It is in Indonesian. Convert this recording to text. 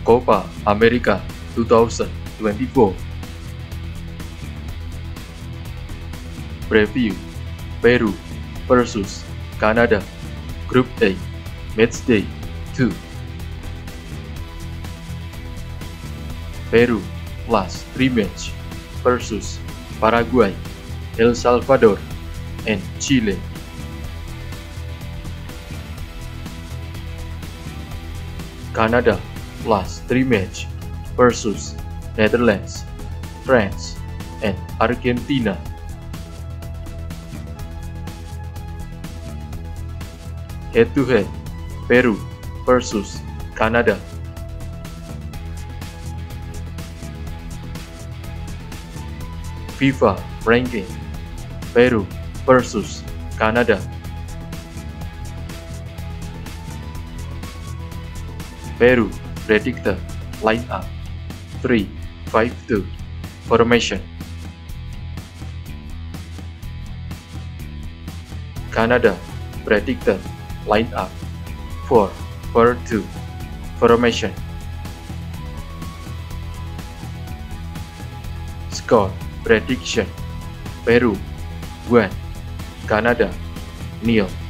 Copa America 2024. Preview: Peru versus Canada, Group A, Matchday 2. Peru last rematch versus Paraguay, El Salvador, and Chile. Canada last rematch versus Netherlands, France, and Argentina. Head-to-head, Peru versus Canada. FIFA ranking, Peru versus Canada. Peru predicted lineup 3-5-2 formation. Canada predicted lineup 4-4-2 formation. Score prediction: Peru 1, Canada 0.